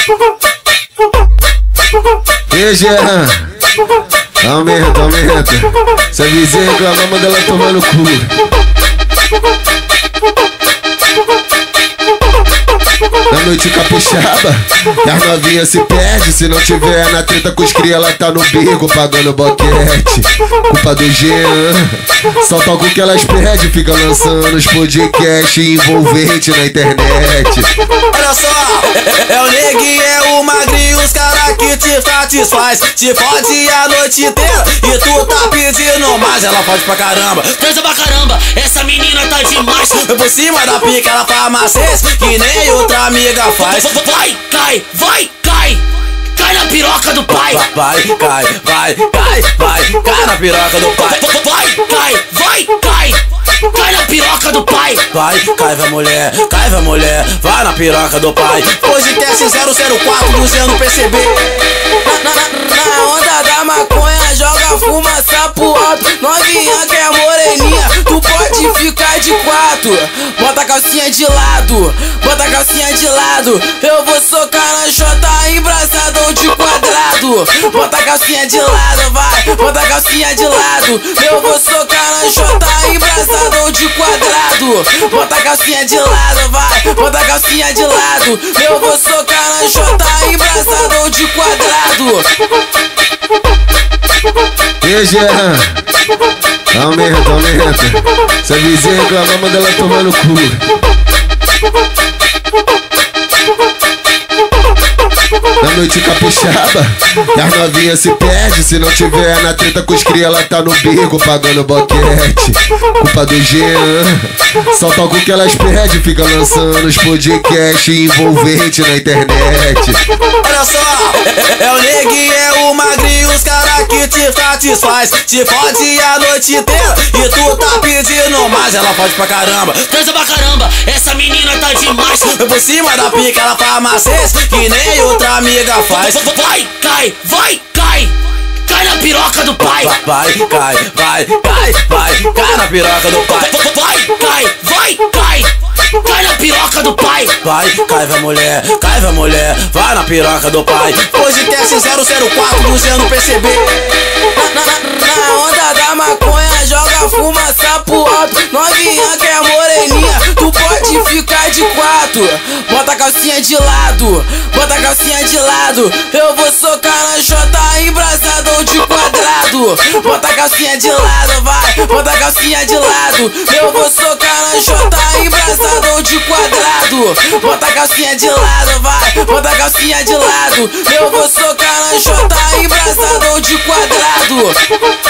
E Jean, aumenta, aumenta. Se a vizinha reclamar, manda ela tomar no cu. Na noite caprichada, e as novinhas se perde. Se não tiver na treta com os cria, ela tá no bico pagando boquete. Culpa do Jean, só toca o que elas pedem. Fica lançando os podcasts envolvente na internet. Olha só, é o neguinho, é o magrinho, os cara que te satisfaz. Te fode a noite inteira e tu tá pedindo mais. Ela fode pra caramba, transa pra caramba, essa menina tá demais. Por cima da pica ela faz macês que nem outra amiga faz. Vai, cai, vai, cai. Cai na piroca do pai. Vai, cai na piroca do pai. Vai, cai. Cai na piroca do pai. Vai, vai mulher, vai na piroca do pai. Podcast 004 usando PCB. Na onda da maconha, joga fumaça pro alto. Novinha que é moreninha, tu pode ficar de quatro. Bota a calcinha de lado, bota a calcinha de lado. Eu vou socar na jota embraçadão de quadrado. Bota a calcinha de lado, vai, bota a calcinha de lado. Eu vou socar na jota embraçadão de quadrado. Bota a calcinha de lado, vai, bota a calcinha de lado. Eu vou socar na jota embraçadão de quadrado. E Jean, aumenta, aumenta. Se a vizinha reclamar, manda ela tomar no cu. Na noite caprichada, e as novinhas se perde. Se não tiver na treta com os cria, ela tá no bico pagando boquete. Culpa do Jean, só toca o que elas pedem. Fica lançando os podcasts envolvente na internet. Olha só, é o neguinho, é o magrinho, os cara que te satisfaz. Te fode a noite inteira e tu tá pedindo mais. Ela fode pra caramba, transa pra caramba, essa menina tá demais. Por cima da pica ela faz macês que nem outra amiga faz. Vai, cai. Cai na piroca do pai. Vai, cai na piroca do pai. Vai, cai. Cai na piroca do pai. Vai mulher, vai na piroca do pai. Podcast 004 usando PCB. Na onda da maconha, joga fumaça pro alto. Novinha que é moreninha, tu pode ficar de quatro. Bota a calcinha de lado, bota a calcinha de lado. Eu vou socar na jota embraçadão de quadrado. Bota a calcinha de lado, vai, bota a calcinha de lado. Eu vou socar na jota embraçadão de quadrado. Bota a calcinha de lado, vai, bota a calcinha de lado. Eu vou socar na jota embraçadão de quadrado.